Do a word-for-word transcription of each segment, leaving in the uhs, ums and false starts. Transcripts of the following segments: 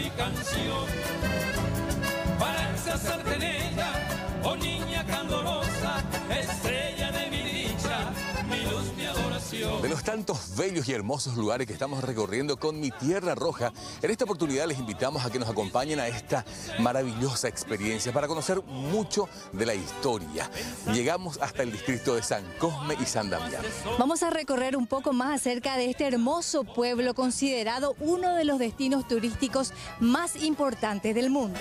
mi canción. Para exaltarte en ella, oh niña candorosa, estrella de mi dicha, mi luz, mi adoración. De los tantos bellos y hermosos lugares que estamos recorriendo con Mi Tierra Roja, en esta oportunidad les invitamos a que nos acompañen a esta maravillosa experiencia para conocer mucho de la historia. Llegamos hasta el distrito de San Cosme y San Damián. Vamos a recorrer un poco más acerca de este hermoso pueblo considerado uno de los destinos turísticos más importantes del mundo.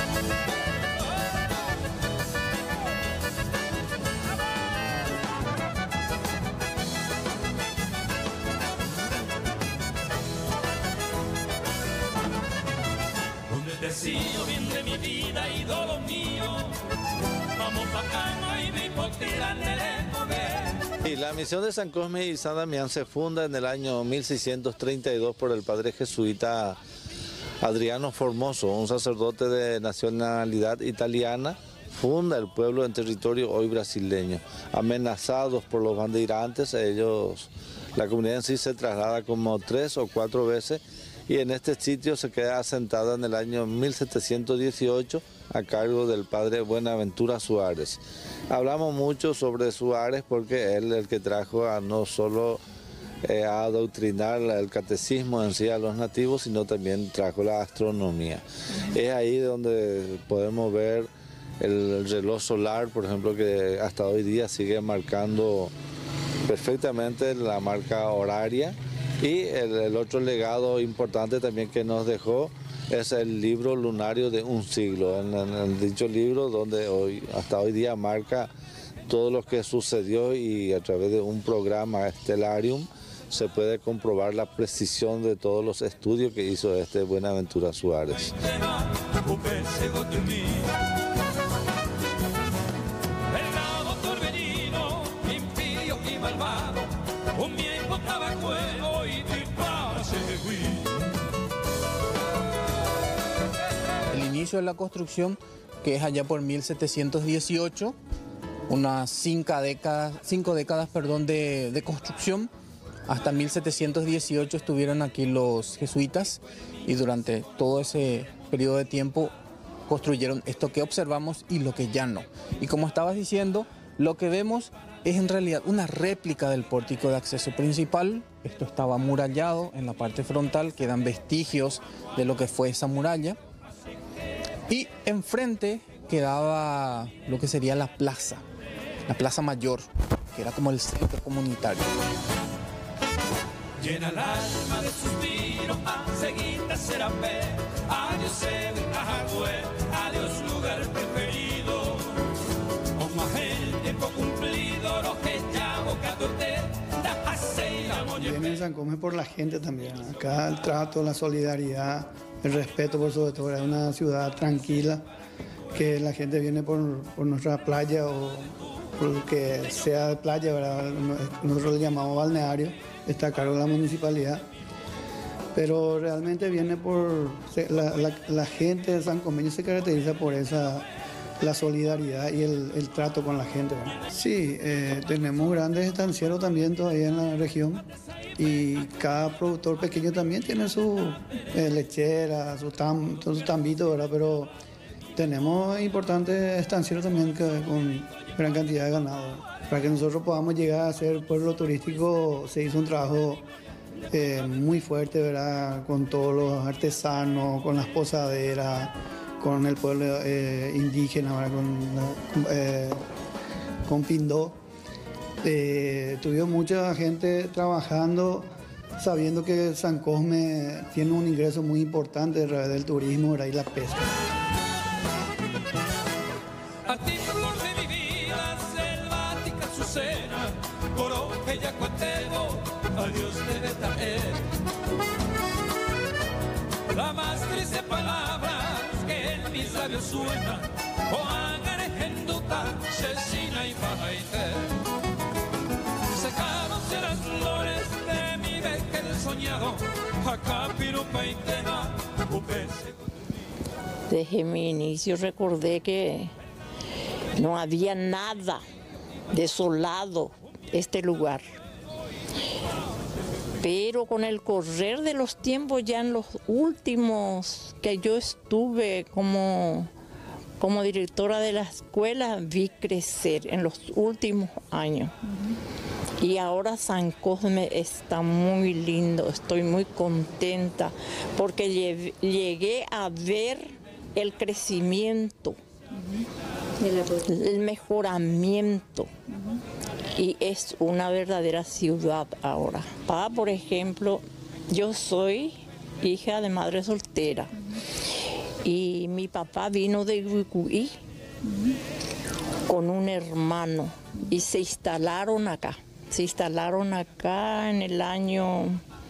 Decío bien de mi vida y todo mío, vamos bajando y me potiran el mover. Y la misión de San Cosme y San Damián se funda en el año mil seiscientos treinta y dos por el padre jesuita Adriano Formoso, un sacerdote de nacionalidad italiana. Funda el pueblo en territorio hoy brasileño. Amenazados por los bandeirantes, ellos, la comunidad en sí se traslada como tres o cuatro veces y en este sitio se queda asentada en el año mil setecientos dieciocho a cargo del padre Buenaventura Suárez. Hablamos mucho sobre Suárez porque él es el que trajo a no solo eh, a adoctrinar el catecismo en sí a los nativos, sino también trajo la astronomía. Es ahí donde podemos ver el reloj solar, por ejemplo, que hasta hoy día sigue marcando perfectamente la marca horaria. Y el, el otro legado importante también que nos dejó es el libro lunario de un siglo. En, en, en dicho libro, donde hoy, hasta hoy día marca todo lo que sucedió y a través de un programa Stellarium se puede comprobar la precisión de todos los estudios que hizo este Buenaventura Suárez. El inicio de la construcción, que es allá por mil setecientos dieciocho, unas cinco décadas, cinco décadas perdón, de, de construcción. Hasta mil setecientos dieciocho estuvieron aquí los jesuitas y durante todo ese periodo de tiempo construyeron esto que observamos y lo que ya no. Y como estabas diciendo, lo que vemos es en realidad una réplica del pórtico de acceso principal. Esto estaba amurallado en la parte frontal, quedan vestigios de lo que fue esa muralla. Y enfrente quedaba lo que sería la plaza, la plaza mayor, que era como el centro comunitario. Llena el alma de suspiro, enseguida será ver. Adiós, Sevilla, adiós, lugar preferido. Con más el tiempo cumplido, lo que ya boca usted, da paseira, viene en San Cosme por la gente también. Acá el trato, la solidaridad, el respeto por sobre todo. Es una ciudad tranquila, que la gente viene por, por nuestra playa o por lo que sea de playa, ¿verdad? Nosotros le llamamos balneario, está a cargo de la municipalidad. Pero realmente viene por... La, la, la gente de San Cosme se caracteriza por esa... la solidaridad y el, el trato con la gente, ¿verdad? Sí, eh, tenemos grandes estancieros también todavía en la región y cada productor pequeño también tiene su eh, lechera, su, tam, su tambito, ¿verdad? Pero tenemos importantes estancieros también que, con gran cantidad de ganado. Para que nosotros podamos llegar a ser pueblo turístico se hizo un trabajo eh, muy fuerte, ¿verdad? Con todos los artesanos, con las posaderas, con el pueblo eh, indígena, con, eh, con Pindó. Eh, tuvimos mucha gente trabajando, sabiendo que San Cosme tiene un ingreso muy importante a través del turismo, ¿verdad? Y la pesca. A ti, flor de mi vida, selvática azucena, coro que ya cuatego, adiós debe traer. La más triste palabra que en mis labios suena, o angarejenduta, Chesina y Pajaite. Secáronse las flores de mi bequel soñado, acá pirupa y tema, upese. Desde mi inicio recordé que no había nada, desolado este lugar. Pero con el correr de los tiempos, ya en los últimos que yo estuve como, como directora de la escuela, vi crecer en los últimos años. Uh-huh. Y ahora San Cosme está muy lindo, estoy muy contenta porque llegué a ver el crecimiento, uh-huh. el mejoramiento. Uh-huh. Y es una verdadera ciudad ahora. Pa, por ejemplo, yo soy hija de madre soltera. Uh-huh. Y mi papá vino de Guicuí uh-huh. con un hermano y se instalaron acá. Se instalaron acá en el año,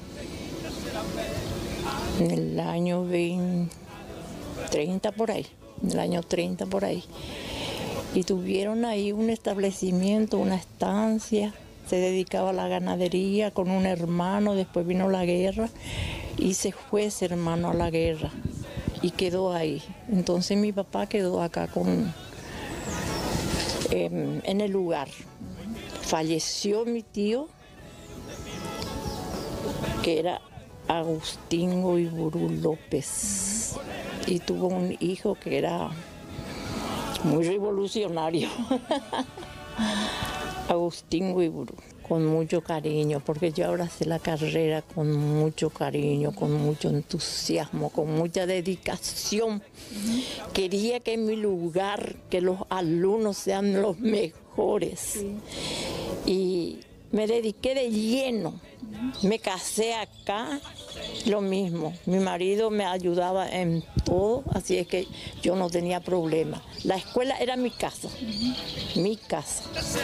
en el año veinte, treinta por ahí, en el año treinta por ahí. Y tuvieron ahí un establecimiento, una estancia, se dedicaba a la ganadería con un hermano, después vino la guerra y se fue ese hermano a la guerra y quedó ahí. Entonces mi papá quedó acá con, eh, en el lugar. Falleció mi tío, que era Agustín Goiburu López, y tuvo un hijo que era muy revolucionario, Agustín Goiburu, con mucho cariño, porque yo abracé la carrera con mucho cariño, con mucho entusiasmo, con mucha dedicación. Quería que en mi lugar, que los alumnos sean los mejores. Sí. Y me dediqué de lleno. Me casé acá, lo mismo. Mi marido me ayudaba en todo, así es que yo no tenía problema. La escuela era mi casa, uh-huh. mi casa.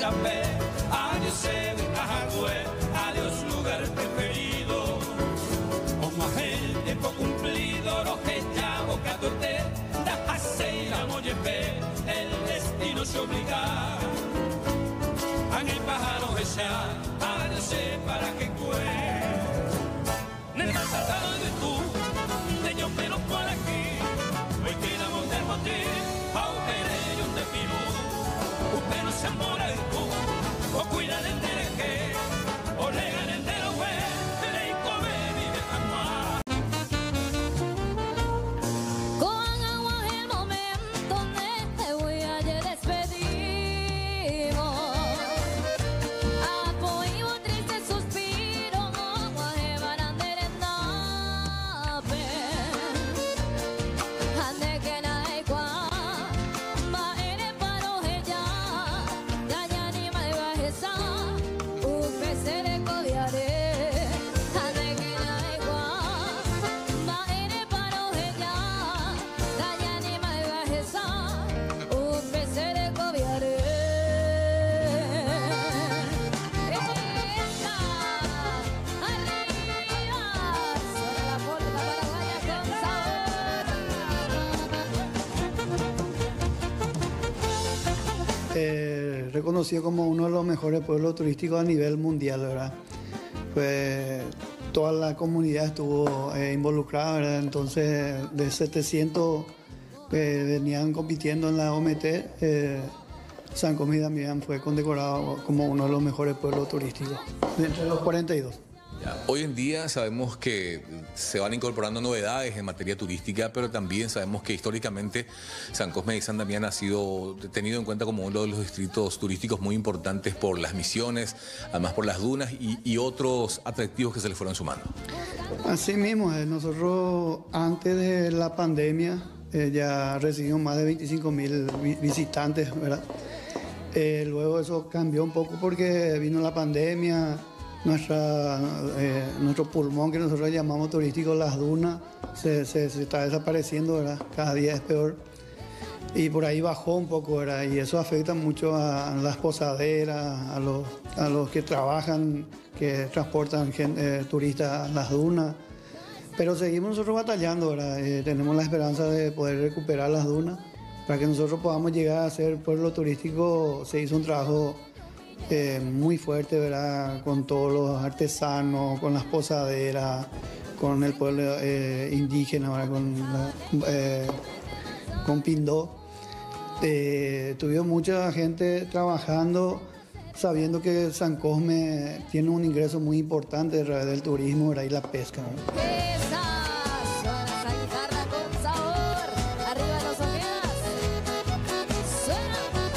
Adiós, lugar preferido. Como agente poco cumplido, lo que llamo catorte, da aceira moyepe, el destino se obliga. En el pájaro esa, adiós para que cueste. Nel tratado de tú, de yo pero por aquí, hoy tiramos del botín, a un perello de pirú, usted no se amora de tú, o cuida del dereje, o le gana el de lo güey, le y come ni de jamás. Con agua el momento donde te voy a despedir. Eh, reconocido como uno de los mejores pueblos turísticos a nivel mundial, ¿verdad? Pues toda la comunidad estuvo eh, involucrada, ¿verdad? Entonces de setecientos que venían compitiendo en la O M T, eh, San Cosme también fue condecorado como uno de los mejores pueblos turísticos, entre los cuarenta y dos. Hoy en día sabemos que se van incorporando novedades en materia turística, pero también sabemos que históricamente San Cosme y San Damián ha sido tenido en cuenta como uno de los distritos turísticos muy importantes por las misiones, además por las dunas y, y otros atractivos que se le fueron sumando. Así mismo, eh, nosotros antes de la pandemia eh, ya recibimos más de veinticinco mil vi visitantes, ¿verdad? Eh, luego eso cambió un poco porque vino la pandemia. Nuestra, eh, nuestro pulmón que nosotros llamamos turístico, las dunas, se, se, se está desapareciendo, ¿verdad? Cada día es peor. Y por ahí bajó un poco, ¿verdad? Y eso afecta mucho a las posaderas, a los, a los que trabajan, que transportan gente, eh, turistas a las dunas. Pero seguimos nosotros batallando, ¿verdad? Eh, tenemos la esperanza de poder recuperar las dunas. Para que nosotros podamos llegar a ser pueblo turístico, se hizo un trabajo Eh, muy fuerte, ¿verdad? Con todos los artesanos, con las posaderas, con el pueblo eh, indígena, ¿verdad? Con, la, eh, con Pindó. Eh, tuvimos mucha gente trabajando sabiendo que San Cosme tiene un ingreso muy importante a través del turismo, ¿verdad? Y la pesca, ¿verdad? Esa suena esa guitarra con sabor. Arriba los ojeras. Suena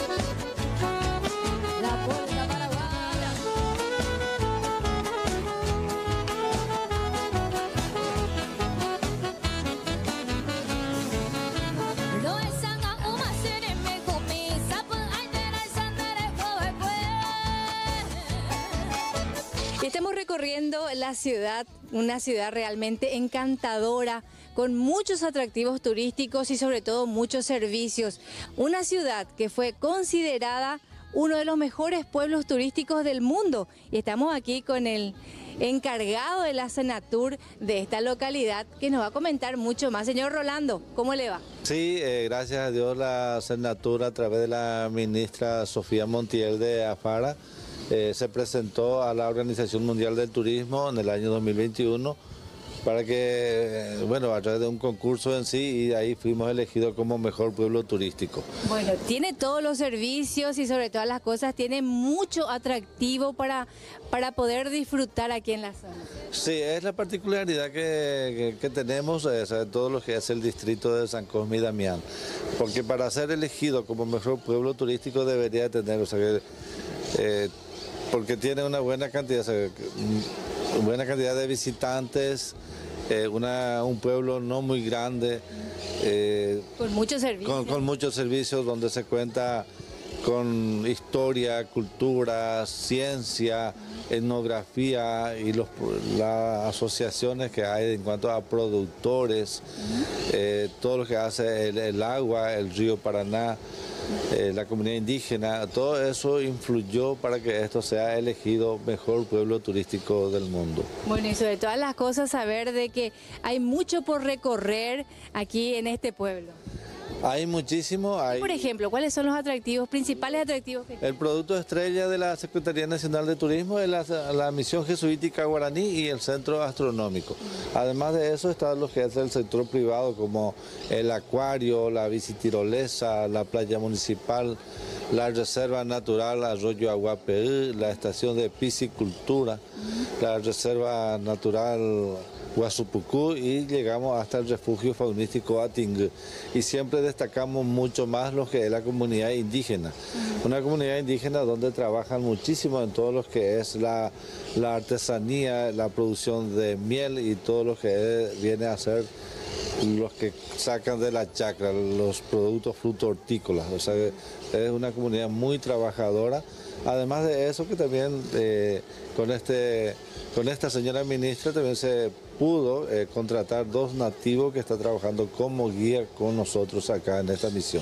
la polca paraguaya. No es sanga uma sere me comisa por ay de la sandere Y estamos recorriendo la ciudad, una ciudad realmente encantadora, con muchos atractivos turísticos y sobre todo muchos servicios. Una ciudad que fue considerada uno de los mejores pueblos turísticos del mundo. Y estamos aquí con el encargado de la Senatur de esta localidad, que nos va a comentar mucho más. Señor Rolando, ¿cómo le va? Sí, eh, gracias a Dios la Senatur a través de la ministra Sofía Montiel de Afara eh, se presentó a la Organización Mundial del Turismo en el año dos mil veintiuno para que, eh, bueno, a través de un concurso en sí, y ahí fuimos elegidos como mejor pueblo turístico. Bueno, tiene todos los servicios y sobre todas las cosas tiene mucho atractivo para, para poder disfrutar aquí en la zona. Sí, es la particularidad que, que, que tenemos, eh, o sea, todo lo que es el distrito de San Cosme y Damián, porque para ser elegido como mejor pueblo turístico debería tener, o sea, que, eh, porque tiene una buena cantidad, o sea, buena cantidad de visitantes, eh, una, un pueblo no muy grande, eh, con muchos servicios. Con, con muchos servicios donde se cuenta con historia, cultura, ciencia, etnografía y los, las asociaciones que hay en cuanto a productores, eh, todo lo que hace el, el agua, el río Paraná, eh, la comunidad indígena, todo eso influyó para que esto sea elegido mejor pueblo turístico del mundo. Bueno, y sobre todas las cosas, saber de que hay mucho por recorrer aquí en este pueblo. Hay muchísimo. Hay... Por ejemplo, ¿cuáles son los atractivos, principales atractivos que El producto estrella de la Secretaría Nacional de Turismo es la, la Misión Jesuítica Guaraní y el Centro Astronómico. Además de eso está lo que es el sector privado, como el acuario, la bicitirolesa, la playa municipal, la Reserva Natural Arroyo Aguapeí, la estación de piscicultura, la Reserva Natural Guasupucú y llegamos hasta el refugio faunístico Atingú. Y siempre destacamos mucho más lo que es la comunidad indígena. Una comunidad indígena donde trabajan muchísimo en todo lo que es la, la artesanía, la producción de miel y todo lo que es, viene a ser los que sacan de la chacra, los productos fruto-hortícolas. O sea, es una comunidad muy trabajadora. Además de eso, que también eh, con, este, con esta señora ministra también se pudo eh, contratar dos nativos que están trabajando como guía con nosotros acá en esta misión.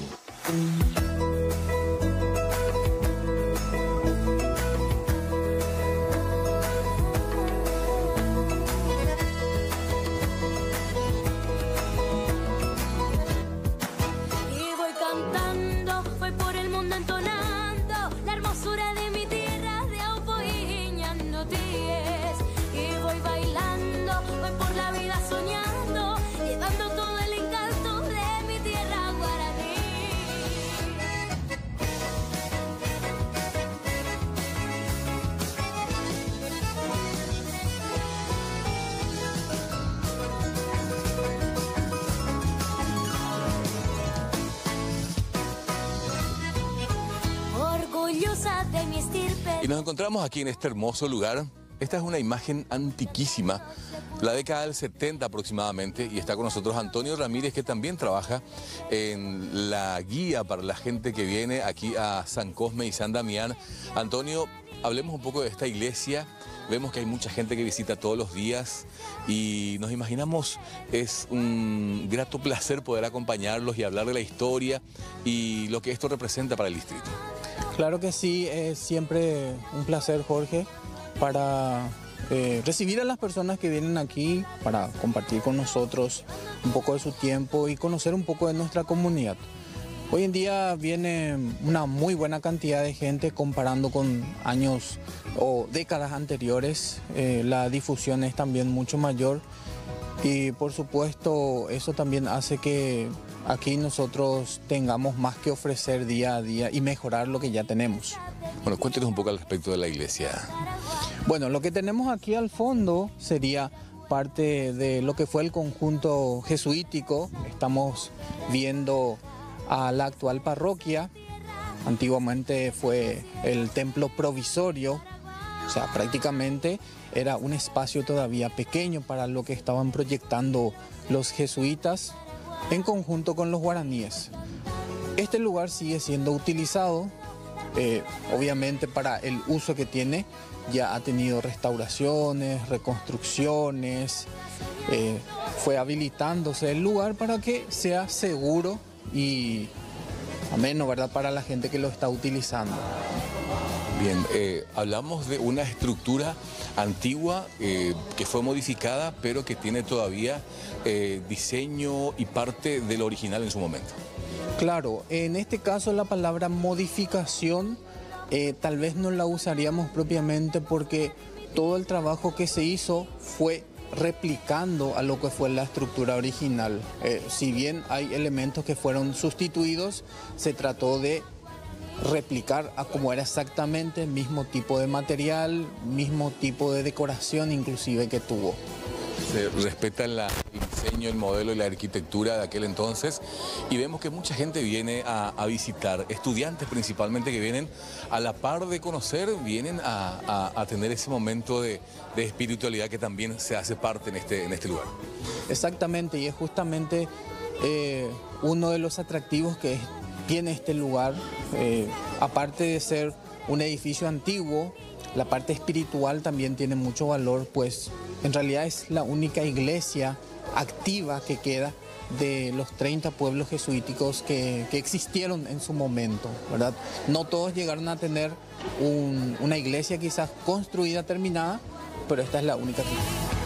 y voy cantando, voy por el mundo entonando la hermosura de mi tierra de Aupoiñando Tíes. Y voy bailando, voy por la vida soñando y dando todo el encanto de mi tierra guaraní. Orgullosa de mi estirpe. Y nos encontramos aquí en este hermoso lugar. Esta es una imagen antiquísima, la década del setenta aproximadamente, y está con nosotros Antonio Ramírez, que también trabaja en la guía para la gente que viene aquí a San Cosme y San Damián. Antonio, hablemos un poco de esta iglesia. Vemos que hay mucha gente que visita todos los días y nos imaginamos, es un grato placer poder acompañarlos y hablar de la historia y lo que esto representa para el distrito. Claro que sí, es siempre un placer, Jorge, para eh, recibir a las personas que vienen aquí, para compartir con nosotros un poco de su tiempo y conocer un poco de nuestra comunidad. Hoy en día viene una muy buena cantidad de gente comparando con años o décadas anteriores. Eh, la difusión es también mucho mayor y por supuesto eso también hace que aquí nosotros tengamos más que ofrecer día a día y mejorar lo que ya tenemos. Bueno, cuéntenos un poco al respecto de la iglesia. Bueno, lo que tenemos aquí al fondo sería parte de lo que fue el conjunto jesuítico. Estamos viendo a la actual parroquia. Antiguamente fue el templo provisorio, o sea, prácticamente era un espacio todavía pequeño para lo que estaban proyectando los jesuitas en conjunto con los guaraníes. Este lugar sigue siendo utilizado, eh, obviamente para el uso que tiene, ya ha tenido restauraciones, reconstrucciones, eh, fue habilitándose el lugar para que sea seguro y ameno, ¿verdad?, para la gente que lo está utilizando. Bien, eh, hablamos de una estructura antigua eh, que fue modificada, pero que tiene todavía eh, diseño y parte de lo original en su momento. Claro, en este caso la palabra modificación eh, tal vez no la usaríamos propiamente porque todo el trabajo que se hizo fue replicando a lo que fue la estructura original. Eh, si bien hay elementos que fueron sustituidos, se trató de replicar a como era exactamente el mismo tipo de material, mismo tipo de decoración inclusive que tuvo. Se respeta la, el diseño, el modelo y la arquitectura de aquel entonces y vemos que mucha gente viene a, a visitar, estudiantes principalmente que vienen a la par de conocer, vienen a, a, a tener ese momento de, de espiritualidad que también se hace parte en este, en este lugar. Exactamente, y es justamente eh, uno de los atractivos que tiene este lugar, eh, aparte de ser un edificio antiguo, la parte espiritual también tiene mucho valor, pues en realidad es la única iglesia activa que queda de los treinta pueblos jesuíticos que, que existieron en su momento, ¿verdad? No todos llegaron a tener un, una iglesia quizás construida, terminada, pero esta es la única que queda.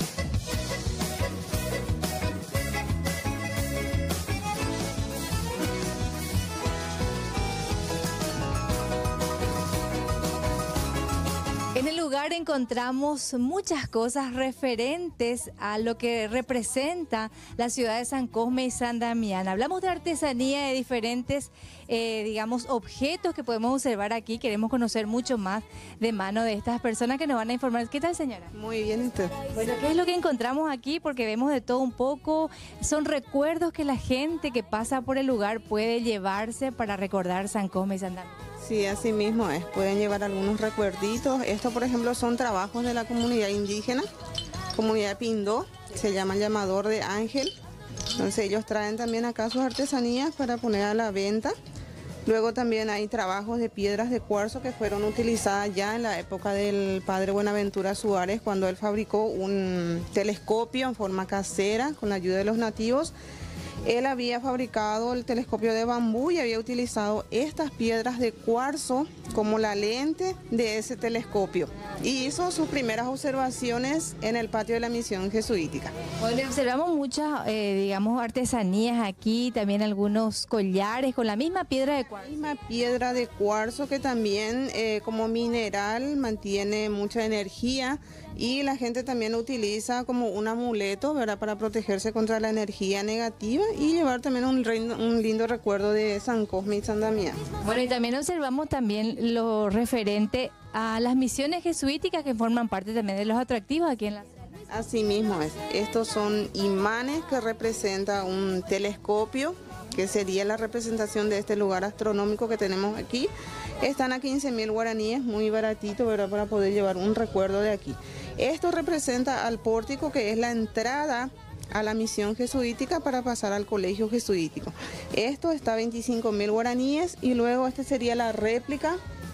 En el lugar encontramos muchas cosas referentes a lo que representa la ciudad de San Cosme y San Damián. Hablamos de artesanía, de diferentes, eh, digamos, objetos que podemos observar aquí. Queremos conocer mucho más de mano de estas personas que nos van a informar. ¿Qué tal, señora? Muy bien, usted. Bueno, ¿qué es lo que encontramos aquí? Porque vemos de todo un poco. Son recuerdos que la gente que pasa por el lugar puede llevarse para recordar San Cosme y San Damián. Sí, así mismo es. Pueden llevar algunos recuerditos. Estos, por ejemplo, son trabajos de la comunidad indígena, comunidad Pindó, se llama el llamador de ángel. Entonces ellos traen también acá sus artesanías para poner a la venta. Luego también hay trabajos de piedras de cuarzo que fueron utilizadas ya en la época del padre Buenaventura Suárez, cuando él fabricó un telescopio en forma casera con la ayuda de los nativos. Él había fabricado el telescopio de bambú y había utilizado estas piedras de cuarzo como la lente de ese telescopio. Y hizo sus primeras observaciones en el patio de la misión jesuítica. Bueno, observamos muchas, eh, digamos, artesanías aquí, también algunos collares con la misma piedra de cuarzo. La misma piedra de cuarzo que también eh, como mineral mantiene mucha energía y la gente también lo utiliza como un amuleto, ¿verdad?, para protegerse contra la energía negativa y llevar también un, un lindo recuerdo de San Cosme y San Damián. Bueno, y también observamos también lo referente a las misiones jesuíticas que forman parte también de los atractivos aquí en la zona. Así mismo es. Estos son imanes que representan un telescopio, que sería la representación de este lugar astronómico que tenemos aquí. Están a quince mil guaraníes, muy baratito, ¿verdad?, para poder llevar un recuerdo de aquí. Esto representa al pórtico, que es la entrada a la misión jesuítica para pasar al colegio jesuítico. Esto está a veinticinco mil guaraníes y luego esta sería la réplica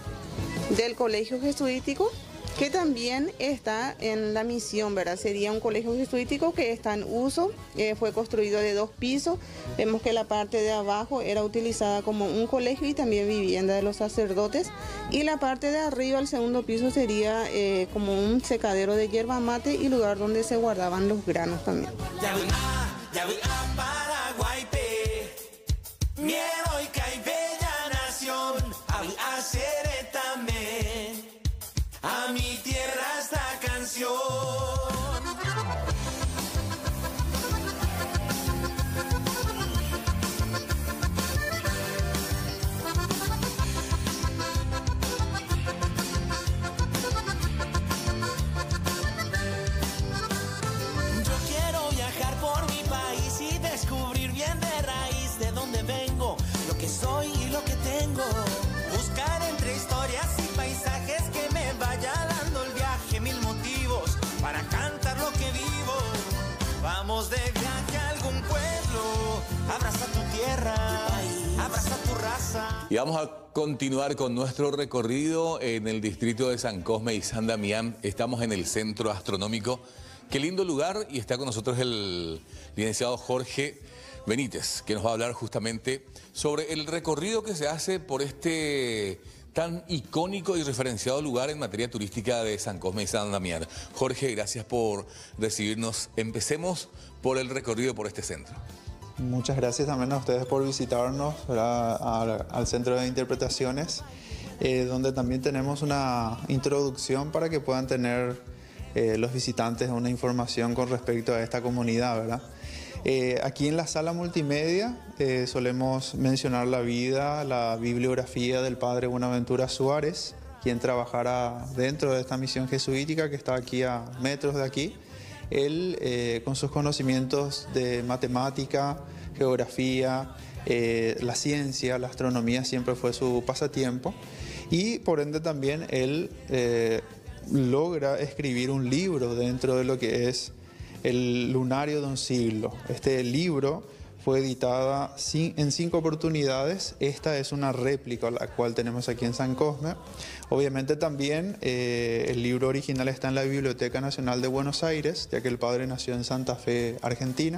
del colegio jesuítico, que también está en la misión, ¿verdad? Sería un colegio jesuítico que está en uso, eh, fue construido de dos pisos. Vemos que la parte de abajo era utilizada como un colegio y también vivienda de los sacerdotes. Y la parte de arriba, el segundo piso, sería eh, como un secadero de yerba mate y lugar donde se guardaban los granos también. A mi tierra esta canción. para cantar lo que vivo. Vamos de viaje a algún pueblo, abraza tu tierra, abraza tu raza. Y vamos a continuar con nuestro recorrido en el distrito de San Cosme y San Damián. Estamos en el Centro Astronómico. Qué lindo lugar, y está con nosotros el licenciado Jorge Benítez, que nos va a hablar justamente sobre el recorrido que se hace por este tan icónico y referenciado lugar en materia turística de San Cosme y San Damián. Jorge, gracias por recibirnos. Empecemos por el recorrido por este centro. Muchas gracias también a ustedes por visitarnos, ¿verdad?, al, al Centro de Interpretaciones, eh, donde también tenemos una introducción para que puedan tener eh, los visitantes una información con respecto a esta comunidad, ¿verdad? Eh, aquí en la sala multimedia eh, solemos mencionar la vida, la bibliografía del padre Buenaventura Suárez, quien trabajara dentro de esta misión jesuítica que está aquí a metros de aquí. Él, eh, con sus conocimientos de matemática, geografía, eh, la ciencia, la astronomía, siempre fue su pasatiempo. Y por ende también él eh, logra escribir un libro dentro de lo que es el Lunario de un siglo. Este libro fue editada en cinco oportunidades. Esta es una réplica, la cual tenemos aquí en San Cosme. Obviamente también eh, el libro original está en la Biblioteca Nacional de Buenos Aires, ya que el padre nació en Santa Fe, Argentina.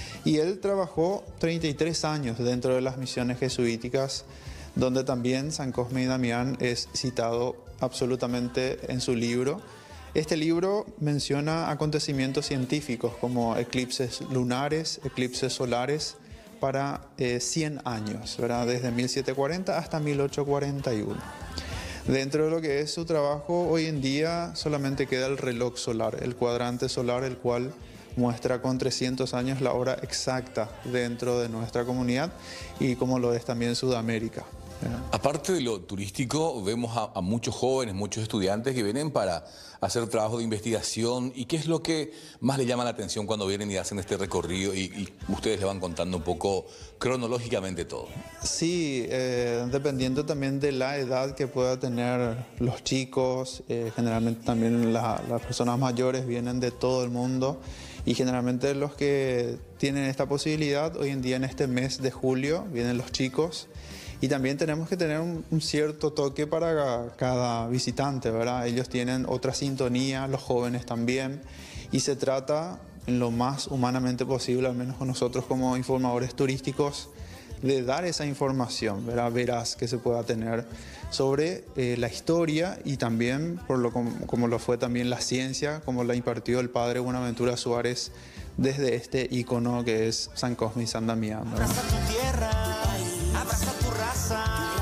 Y él trabajó treinta y tres años dentro de las misiones jesuíticas, donde también San Cosme y Damián es citado absolutamente en su libro. Este libro menciona acontecimientos científicos como eclipses lunares, eclipses solares para eh, cien años, ¿verdad?, desde mil setecientos cuarenta hasta mil ochocientos cuarenta y uno. Dentro de lo que es su trabajo, hoy en día solamente queda el reloj solar, el cuadrante solar, el cual muestra con trescientos años la hora exacta dentro de nuestra comunidad y como lo es también Sudamérica. Aparte de lo turístico, vemos a, a muchos jóvenes, muchos estudiantes que vienen para hacer trabajo de investigación. ¿Y qué es lo que más le llama la atención cuando vienen y hacen este recorrido y, y ustedes le van contando un poco cronológicamente todo? Sí, eh, dependiendo también de la edad que pueda tener los chicos, eh, generalmente también la, las personas mayores vienen de todo el mundo. Y generalmente los que tienen esta posibilidad, hoy en día en este mes de julio, vienen los chicos. Y también tenemos que tener un, un cierto toque para cada visitante, ¿verdad? Ellos tienen otra sintonía, los jóvenes también. Y se trata, en lo más humanamente posible, al menos con nosotros como informadores turísticos, de dar esa información, ¿verdad?, veraz que se pueda tener sobre eh, la historia y también por lo, como, como lo fue también la ciencia, como la impartió el padre Buenaventura Suárez desde este ícono que es San Cosme y San Damián, ¿verdad? Abraza tu tierra, abraza tu raza,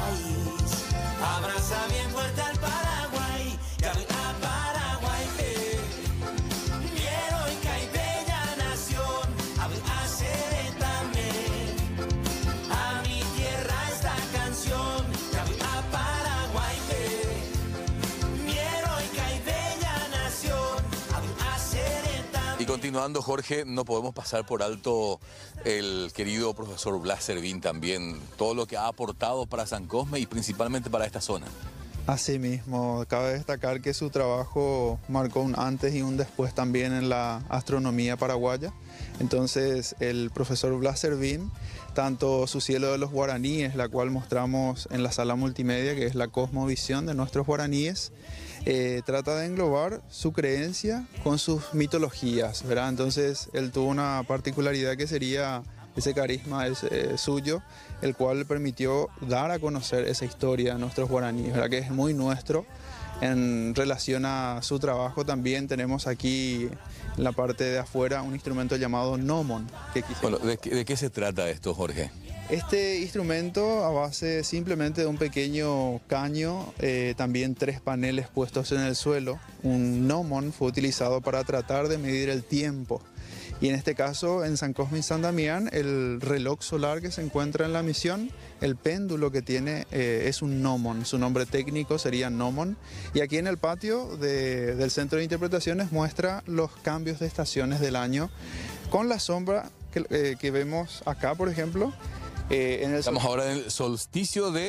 abraza bien fuerte al Paraguay, a Paraguay, eh. Quiero y que hay bella nación, a ser también, a mi tierra esta canción, a Paraguay, eh. Quiero y que hay bella nación, a ser también. Y continuando, Jorge, no podemos pasar por alto el querido profesor Blas Servín también, todo lo que ha aportado para San Cosme y principalmente para esta zona. Asimismo, cabe destacar que su trabajo marcó un antes y un después también en la astronomía paraguaya. Entonces, el profesor Blas Servín, tanto su cielo de los guaraníes, la cual mostramos en la sala multimedia, que es la cosmovisión de nuestros guaraníes, eh, trata de englobar su creencia con sus mitologías, ¿verdad? Entonces, él tuvo una particularidad que sería ese carisma es, eh, suyo, el cual permitió dar a conocer esa historia de nuestros guaraníes, ¿verdad?, que es muy nuestro. En relación a su trabajo también tenemos aquí en la parte de afuera un instrumento llamado gnomon. Que bueno, ¿de, ¿de qué se trata esto, Jorge? Este instrumento, a base simplemente de un pequeño caño, eh, también tres paneles puestos en el suelo, un gnomon fue utilizado para tratar de medir el tiempo. Y en este caso, en San Cosme y San Damián, el reloj solar que se encuentra en la misión, el péndulo que tiene eh, es un gnomon, su nombre técnico sería gnomon. Y aquí en el patio de, del Centro de Interpretaciones muestra los cambios de estaciones del año, con la sombra que, eh, que vemos acá, por ejemplo. Eh, en el Estamos sol... ahora en el solsticio de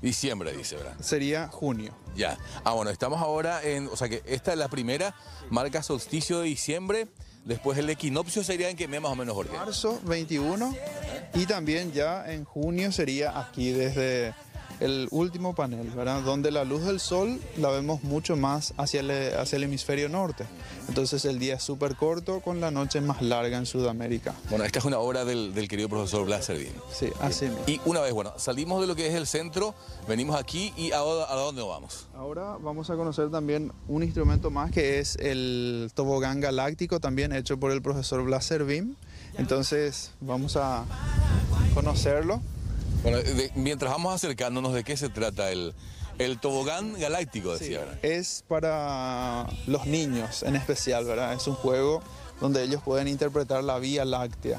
Diciembre, dice, ¿verdad? Sería junio. Ya. Ah, bueno, estamos ahora en... O sea que esta es la primera, marca solsticio de diciembre. Después el equinoccio sería en qué mes más o menos, Jorge. Marzo veintiuno. Y también ya en junio sería aquí desde el último panel, ¿verdad? Donde la luz del sol la vemos mucho más hacia el, hacia el hemisferio norte. Entonces el día es súper corto con la noche más larga en Sudamérica. Bueno, esta es una obra del, del querido profesor Blas Servín. Sí, así mismo. Y una vez, bueno, salimos de lo que es el centro, venimos aquí y ¿a, a dónde vamos? Ahora vamos a conocer también un instrumento más que es el tobogán galáctico, también hecho por el profesor Blas Servín. Entonces vamos a conocerlo. Bueno, de, mientras vamos acercándonos, ¿de qué se trata el, el tobogán galáctico? Decía, Sí, ¿verdad? es para los niños en especial, ¿verdad? Es un juego donde ellos pueden interpretar la Vía Láctea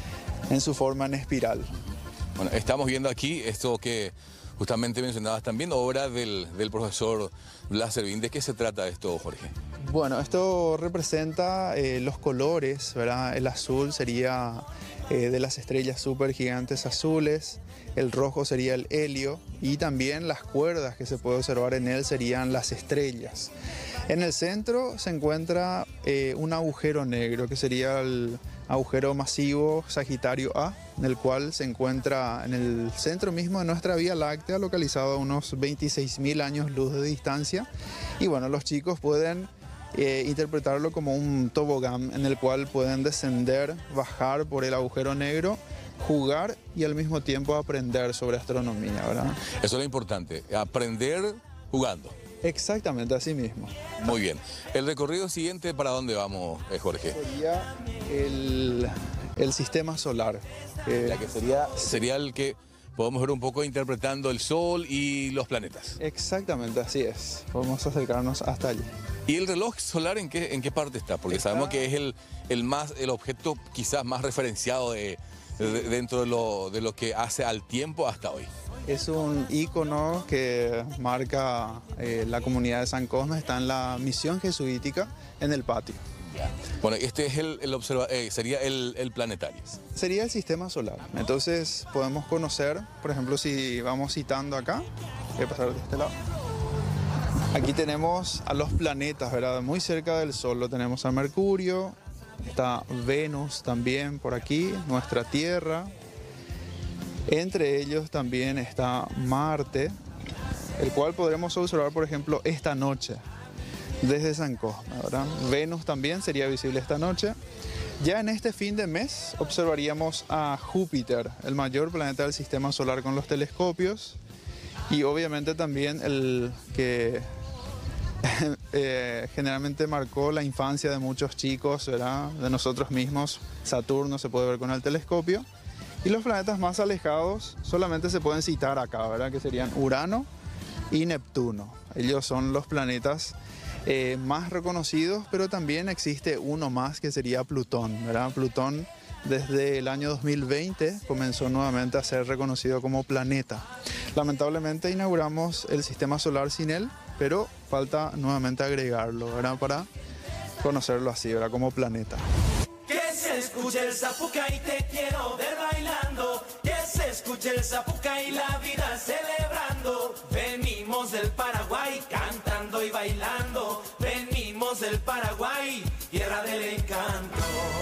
en su forma en espiral. Bueno, estamos viendo aquí esto que justamente mencionabas también, obra del, del profesor Blas Servín. ¿De qué se trata esto, Jorge? Bueno, esto representa eh, los colores, ¿verdad? El azul sería eh, de las estrellas súper gigantes azules, el rojo sería el helio y también las cuerdas que se puede observar en él serían las estrellas. En el centro se encuentra eh, un agujero negro que sería el agujero masivo Sagitario A, en el cual se encuentra en el centro mismo de nuestra Vía Láctea, localizado a unos veintiséis mil años luz de distancia. Y bueno, los chicos pueden eh, interpretarlo como un tobogán en el cual pueden descender, bajar por el agujero negro, jugar y al mismo tiempo aprender sobre astronomía, ¿verdad? Eso es lo importante, aprender jugando. Exactamente, así mismo. Muy bien. El recorrido siguiente, ¿para dónde vamos, eh, Jorge? Sería el, el sistema solar. Eh, La que sería, sería el que podemos ver un poco interpretando el Sol y los planetas. Exactamente, así es. Podemos acercarnos hasta allí. ¿Y el reloj solar en qué, en qué parte está? Porque Está- sabemos que es el, el, más, el objeto quizás más referenciado de, de- dentro de lo, de lo que hace al tiempo hasta hoy. Es un ícono que marca eh, la comunidad de San Cosme, está en la misión jesuítica en el patio. Bueno, este es el, el observa- eh, sería el, el planetario. Sería el sistema solar. Entonces podemos conocer, por ejemplo, si vamos citando acá, voy a pasar de este lado. Aquí tenemos a los planetas, ¿verdad? Muy cerca del Sol lo tenemos a Mercurio, está Venus también por aquí, nuestra Tierra. Entre ellos también está Marte, el cual podremos observar, por ejemplo, esta noche desde San Cosme, ¿verdad? Venus también sería visible esta noche. Ya en este fin de mes observaríamos a Júpiter, el mayor planeta del sistema solar con los telescopios, y obviamente también el que eh, generalmente marcó la infancia de muchos chicos, ¿verdad? De nosotros mismos, Saturno se puede ver con el telescopio. Y los planetas más alejados solamente se pueden citar acá, ¿verdad? Que serían Urano y Neptuno. Ellos son los planetas eh, más reconocidos, pero también existe uno más que sería Plutón, ¿verdad? Plutón desde el año dos mil veinte comenzó nuevamente a ser reconocido como planeta. Lamentablemente inauguramos el sistema solar sin él, pero falta nuevamente agregarlo, ¿verdad? Para conocerlo así, ¿verdad? Como planeta. Que se escuche el zapucay, te quiero ver bailando. Que se escuche el zapucay, la vida celebrando. Venimos del Paraguay cantando y bailando. Venimos del Paraguay, tierra del encanto.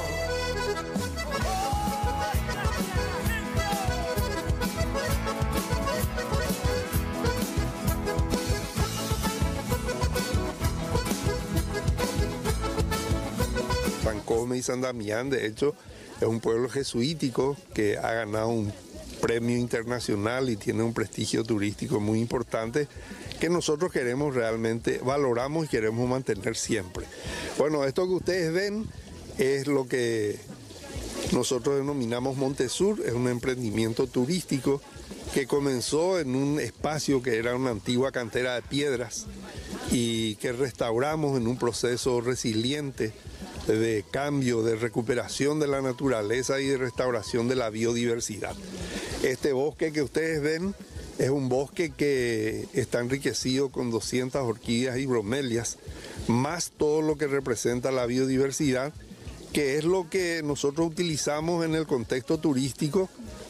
San Cosme y San Damián, de hecho, es un pueblo jesuítico que ha ganado un premio internacional y tiene un prestigio turístico muy importante que nosotros queremos realmente, valoramos y queremos mantener siempre. Bueno, esto que ustedes ven es lo que nosotros denominamos Montesur, es un emprendimiento turístico que comenzó en un espacio que era una antigua cantera de piedras y que restauramos en un proceso resiliente de cambio, de recuperación de la naturaleza y de restauración de la biodiversidad. Este bosque que ustedes ven es un bosque que está enriquecido con doscientas orquídeas y bromelias, más todo lo que representa la biodiversidad, que es lo que nosotros utilizamos en el contexto turístico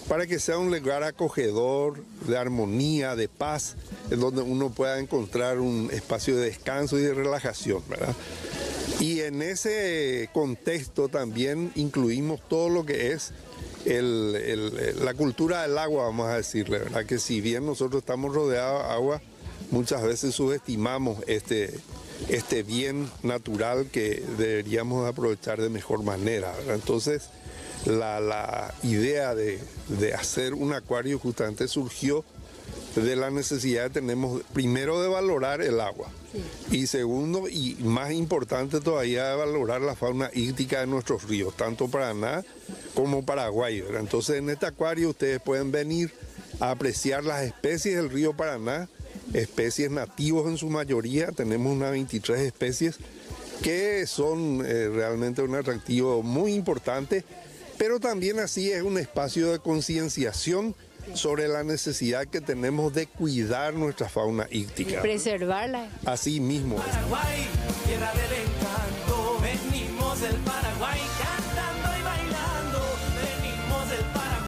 para que sea un lugar acogedor, de armonía, de paz, en donde uno pueda encontrar un espacio de descanso y de relajación, ¿verdad? Y en ese contexto también incluimos todo lo que es el, el, la cultura del agua, vamos a decirle, ¿verdad? Que si bien nosotros estamos rodeados de agua, muchas veces subestimamos este, este bien natural que deberíamos aprovechar de mejor manera, ¿verdad? Entonces, la, la idea de, de hacer un acuario justamente surgió de la necesidad que tenemos, primero, de valorar el agua. Sí. Y segundo, y más importante todavía, de valorar la fauna íctica de nuestros ríos, tanto Paraná como Paraguay, ¿verdad? Entonces, en este acuario ustedes pueden venir a apreciar las especies del río Paraná, especies nativos en su mayoría, tenemos unas veintitrés especies que son eh, realmente un atractivo muy importante, pero también así es un espacio de concienciación sobre la necesidad que tenemos de cuidar nuestra fauna íctica. Preservarla. Así mismo. Paraguay, tierra del encanto, venimos del Paraguay cantando y bailando, venimos del Paraguay.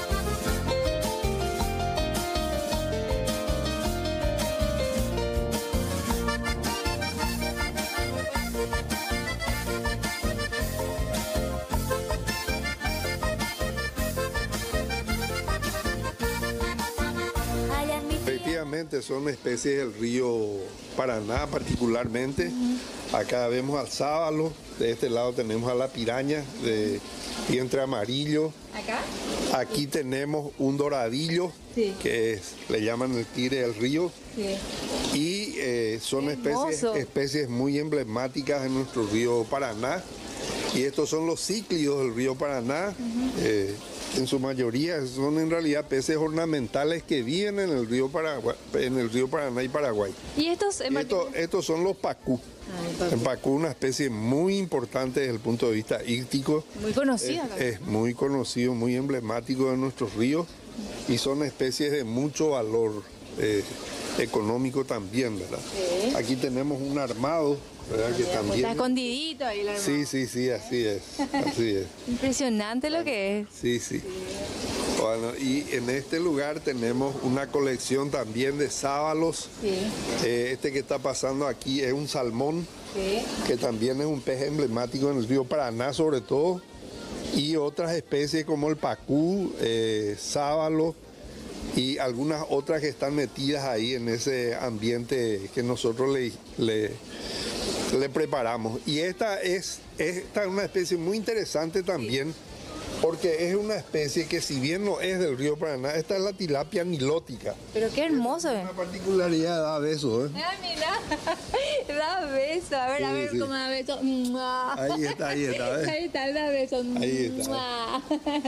Efectivamente, son especies del río Paraná particularmente. Acá vemos al sábalo, de este lado tenemos a la piraña de vientre amarillo. ¿Acá? Aquí tenemos un doradillo, sí, que es, le llaman el tigre del río. Sí. Y eh, son especies, especies muy emblemáticas de nuestro río Paraná. Y estos son los cíclidos del río Paraná. Uh-huh. eh, en su mayoría son en realidad peces ornamentales que viven en el río Paraguay, en el río Paraná y Paraguay. ¿Y estos? Estos, estos son los pacú. Ah, el pacú, una especie muy importante desde el punto de vista íctico. Muy conocida. Es, es muy conocido, muy emblemático de nuestros ríos y son especies de mucho valor eh, económico también, ¿verdad? Sí. Aquí tenemos un armado, ¿verdad? Que también... Está escondidito ahí el armado. Sí, sí, sí, así es, así es. Impresionante lo que es. Sí, sí. Bueno, y en este lugar tenemos una colección también de sábalos. Sí. Eh, este que está pasando aquí es un salmón, sí, que también es un pez emblemático en el río Paraná sobre todo. Y otras especies como el pacú, eh, sábalo y algunas otras que están metidas ahí en ese ambiente que nosotros le, le, le preparamos. Y esta es, esta es una especie muy interesante también, porque es una especie que, si bien no es del río Paraná, esta es la tilapia nilótica. Pero qué hermoso, ¿eh? Una particularidad, da beso, ¿eh? Ah, mira, da beso. A ver, sí, a ver, sí, cómo da beso. Ahí está, ahí está, ¿eh? Ahí está, da beso. Ahí está.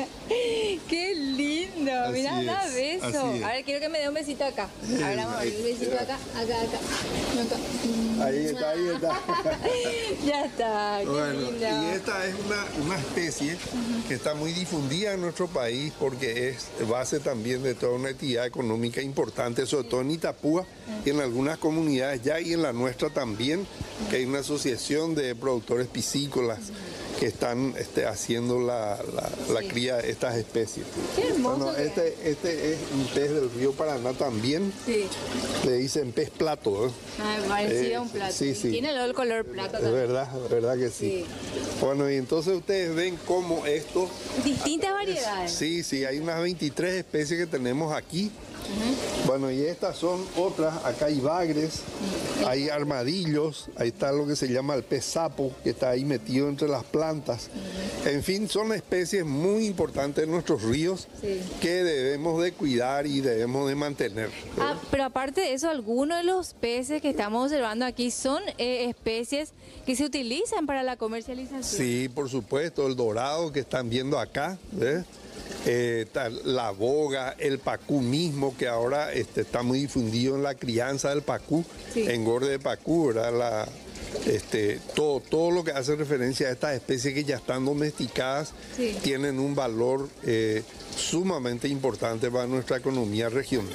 Qué lindo, así mira, es, da beso. A ver, quiero que me dé un besito acá. A ver, vamos a ver, un besito acá, acá, acá. acá. Ahí está, ahí está. Ya está, qué bueno, lindo. Y esta es una, una especie uh-huh. que está muy difundida en nuestro país porque es base también de toda una actividad económica importante, sobre todo en Itapúa y en algunas comunidades ya, y en la nuestra también, que hay una asociación de productores piscícolas que están este, haciendo la, la, la cría de estas especies. Qué hermoso. Bueno, este, este es un pez del río Paraná también. Sí. Le dicen pez plato, ¿eh? Ah, parecido a un plato. Sí, sí. Tiene el color plato también. Es verdad, es verdad que sí. sí. Bueno, y entonces ustedes ven cómo esto... Distintas variedades. Sí, sí, hay unas veintitrés especies que tenemos aquí. Uh-huh. Bueno, y estas son otras, acá hay bagres, uh-huh. hay armadillos, ahí está lo que se llama el pez sapo, que está ahí metido entre las plantas. Uh-huh. En fin, son especies muy importantes en nuestros ríos, sí, que debemos de cuidar y debemos de mantener. Ah, pero aparte de eso, algunos de los peces que estamos observando aquí son eh, especies que se utilizan para la comercialización. Sí, por supuesto, el dorado que están viendo acá, ¿ves? Eh, la boga, el pacú mismo, que ahora este, está muy difundido en la crianza del pacú, sí, engorde de pacú, ¿verdad? La, este, todo, todo lo que hace referencia a estas especies que ya están domesticadas, sí, tienen un valor eh, sumamente importante para nuestra economía regional.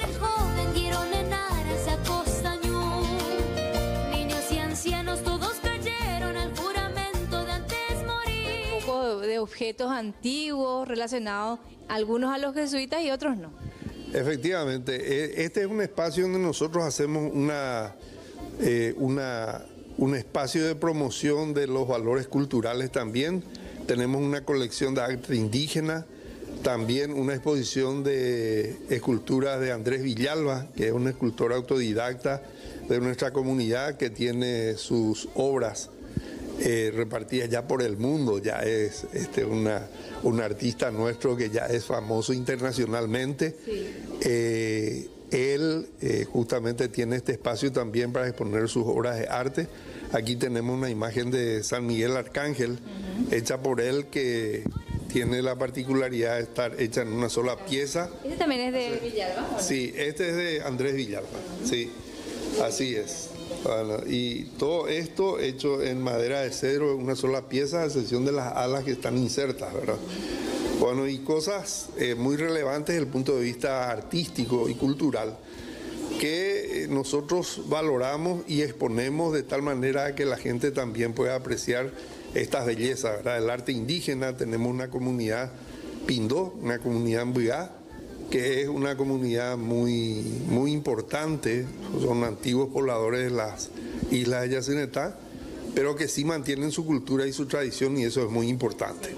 De de objetos antiguos relacionados, algunos a los jesuitas y otros no. Efectivamente, este es un espacio donde nosotros hacemos una, eh, una, un espacio de promoción de los valores culturales también. Tenemos una colección de arte indígena, también una exposición de esculturas de Andrés Villalba, que es un escultor autodidacta de nuestra comunidad que tiene sus obras eh, repartidas ya por el mundo. Ya es este, una, un artista nuestro que ya es famoso internacionalmente. Sí. Eh, él eh, justamente tiene este espacio también para exponer sus obras de arte. Aquí tenemos una imagen de San Miguel Arcángel, uh-huh. hecha por él, que tiene la particularidad de estar hecha en una sola pieza. ¿Este también es de Villalba? ¿O no? Sí, este es de Andrés Villalba, uh-huh. sí, así es. Bueno, y todo esto hecho en madera de cedro, en una sola pieza, a excepción de las alas que están insertas, ¿verdad? Bueno, y cosas eh, muy relevantes desde el punto de vista artístico y cultural, que nosotros valoramos y exponemos de tal manera que la gente también pueda apreciar estas bellezas, ¿verdad? El arte indígena, tenemos una comunidad Pindó, una comunidad Mbuyá, que es una comunidad muy, muy importante, son antiguos pobladores de las islas de Yacinetá, pero que sí mantienen su cultura y su tradición, y eso es muy importante.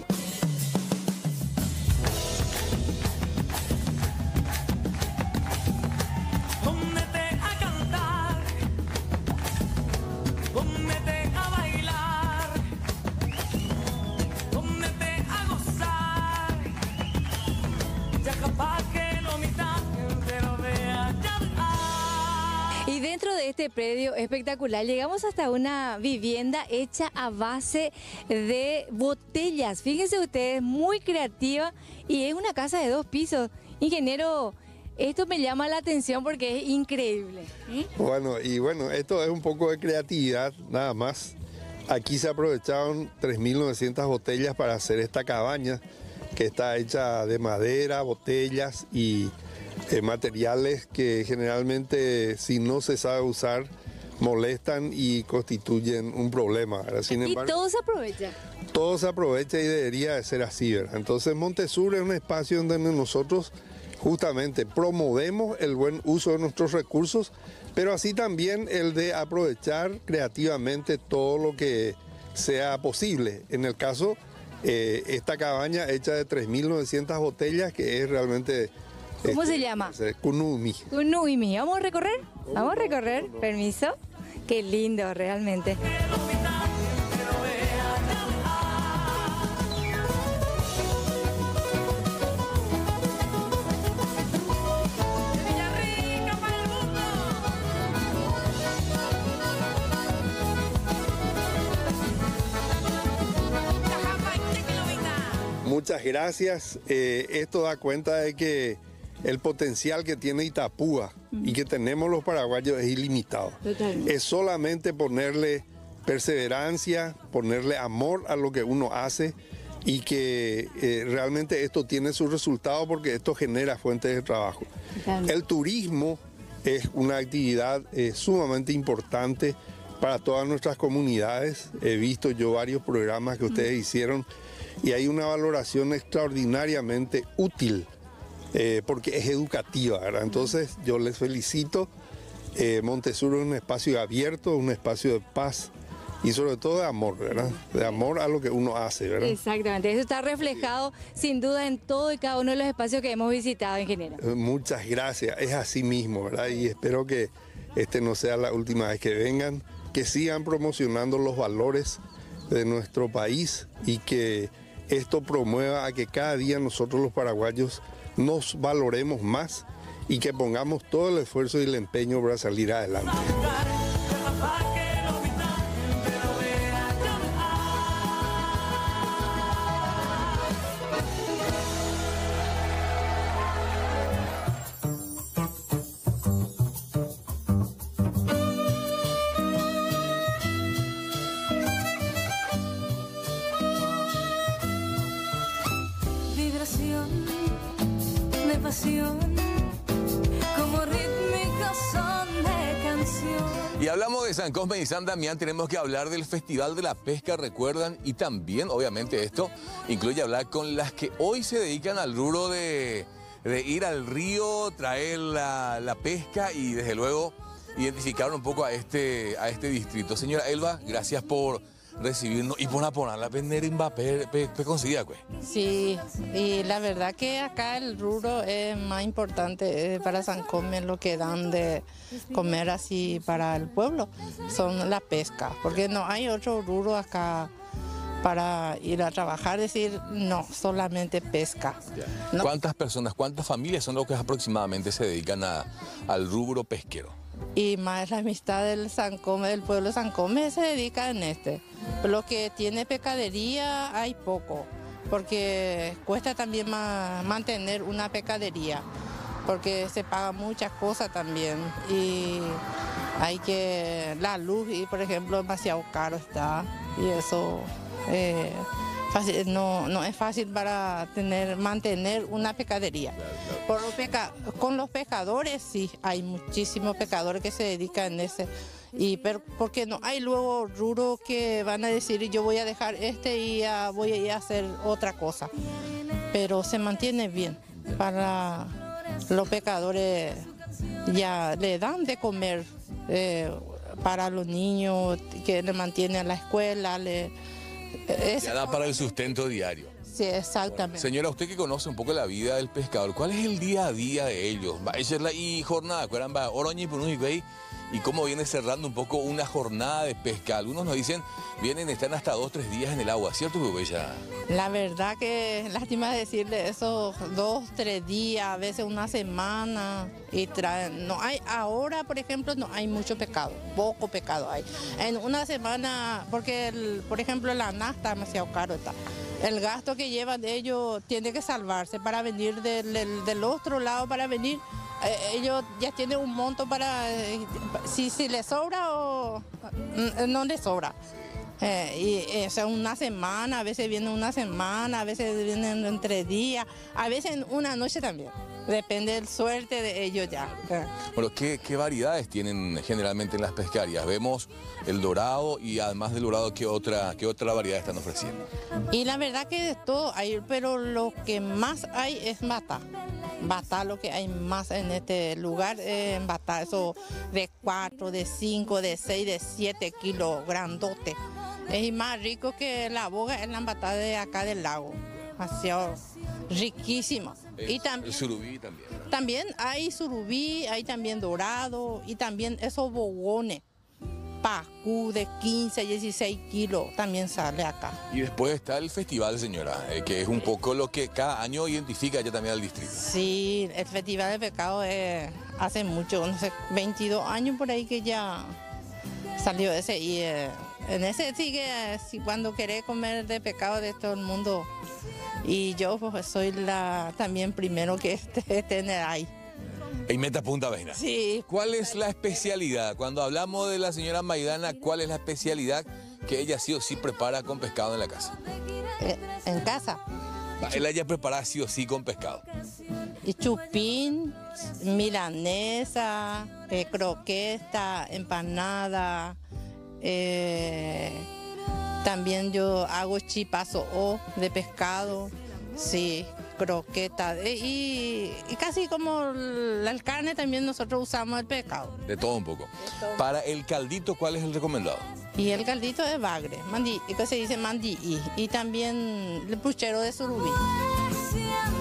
Y dentro de este predio espectacular llegamos hasta una vivienda hecha a base de botellas. Fíjense ustedes, muy creativa, y es una casa de dos pisos. Ingeniero, esto me llama la atención porque es increíble. ¿Eh? Bueno, y bueno, esto es un poco de creatividad, nada más. Aquí se aprovecharon tres mil novecientas botellas para hacer esta cabaña, que está hecha de madera, botellas y eh, materiales que generalmente, si no se sabe usar, molestan y constituyen un problema, ¿verdad? Sin Aquí embargo, todo se aprovecha. Todo se aprovecha y debería de ser así, ¿verdad? Entonces Montesur es un espacio donde nosotros justamente promovemos el buen uso de nuestros recursos, pero así también el de aprovechar creativamente todo lo que sea posible. En el caso, eh, esta cabaña hecha de tres mil novecientas botellas, que es realmente... ¿Cómo este, se llama? Kunumi. Kunumi. ¿Vamos a recorrer? Vamos a recorrer. Permiso. Qué lindo, realmente. Muchas gracias. Eh, esto da cuenta de que el potencial que tiene Itapúa uh-huh. y que tenemos los paraguayos es ilimitado. Totalmente. Es solamente ponerle perseverancia, ponerle amor a lo que uno hace, y que eh, realmente esto tiene su resultado, porque esto genera fuentes de trabajo. Totalmente. El turismo es una actividad eh, sumamente importante para todas nuestras comunidades. He visto yo varios programas que ustedes uh-huh. hicieron, y hay una valoración extraordinariamente útil, eh, porque es educativa, ¿verdad? Entonces yo les felicito. eh, Montesur es un espacio abierto, un espacio de paz y sobre todo de amor, ¿verdad? De amor a lo que uno hace, ¿verdad? Exactamente, eso está reflejado sin duda en todo y cada uno de los espacios que hemos visitado, ingeniero. Muchas gracias, es así mismo, ¿verdad? Y espero que este no sea la última vez que vengan, que sigan promocionando los valores de nuestro país, y que esto promueva a que cada día nosotros los paraguayos nos valoremos más y que pongamos todo el esfuerzo y el empeño para salir adelante. De pasión, como rítmicos son de canción. Y hablamos de de San Cosme y San Damián tenemos que hablar del Festival de la Pesca, recuerdan, y también, obviamente, esto incluye hablar con las que hoy se dedican al rubro de, de ir al río, traer la, la pesca y, desde luego, identificar un poco a este, a este distrito. Señora Elba, gracias por recibirnos y por aponar la penderimba pe, pe, pe conseguida, pues. Sí, y la verdad que acá el rubro es más importante eh, para San Cosme, lo que dan de comer así para el pueblo, son la pesca, porque no hay otro rubro acá para ir a trabajar, decir, no, solamente pesca. No. ¿Cuántas personas, cuántas familias son los que aproximadamente se dedican a, al rubro pesquero? Y más la amistad del San Cosme, del pueblo de San Cosme se dedica en este. Lo que tiene pescadería hay poco, porque cuesta también ma mantener una pescadería, porque se pagan muchas cosas también y hay que, la luz, y por ejemplo, demasiado caro está y eso eh, fácil, no, no es fácil para tener, mantener una pescadería. Por los peca, con los pescadores sí, hay muchísimos pescadores que se dedican a ese, y pero porque no hay luego rubros que van a decir yo voy a dejar este y uh, voy a ir a hacer otra cosa, pero se mantiene bien. Para los pescadores ya le dan de comer eh, para los niños que le mantienen a la escuela, le, es, ya da para el sustento diario. Sí, exactamente. Señora, usted que conoce un poco la vida del pescador, ¿cuál es el día a día de ellos? Y jornada, y cómo viene cerrando un poco una jornada de pesca. Algunos nos dicen, vienen, están hasta dos, tres días en el agua, ¿cierto, Bella? La verdad que lástima decirle esos dos, tres días, a veces una semana, y traen, no hay, ahora por ejemplo no hay mucho pescado, poco pescado hay. En una semana, porque el, por ejemplo la nafta demasiado caro está. El gasto que llevan ellos tiene que salvarse para venir del, del, del otro lado, para venir. Eh, ellos ya tienen un monto para, eh, si, si les sobra o no les sobra. Eh, y, o sea, una semana, a veces vienen una semana, a veces vienen entre días, a veces en una noche también. Depende de la suerte de ellos ya. Bueno, ¿qué, qué variedades tienen generalmente en las pescarias? Vemos el dorado y además del dorado, ¿qué otra, qué otra variedad están ofreciendo? Y la verdad que de todo hay, pero lo que más hay es bata. Bata, lo que hay más en este lugar, eh, bata, eso de cuatro, de cinco, de seis, de siete kilos, grandote. Es más rico que la boga en la bata de acá del lago. Demasiado riquísimo. El, y también, el surubí también. ¿Verdad? También hay surubí, hay también dorado y también esos bogones. Pacú de quince, dieciséis kilos también sale acá. Y después está el festival, señora, eh, que es un poco lo que cada año identifica ya también al distrito. Sí, el Festival de Pescado eh, hace mucho, no sé, veintidós años por ahí que ya salió ese. Y eh, en ese sí que eh, si cuando querés comer de pescado de todo el mundo. Y yo pues, soy la también primero que esté tener ahí. En Meta Punta Vena. Sí. ¿Cuál es la especialidad? Cuando hablamos de la señora Maidana, ¿cuál es la especialidad que ella sí o sí prepara con pescado en la casa? Eh, en casa. Ella ya prepara sí o sí con pescado. Y chupín, milanesa, eh, croqueta, empanada. Eh, también yo hago chipazo o de pescado. Sí. Croqueta y, y casi como la carne también nosotros usamos el pescado. De todo un poco. Todo. Para el caldito, ¿cuál es el recomendado? Y el caldito de bagre, mandi, que se dice mandi y también el puchero de surubí.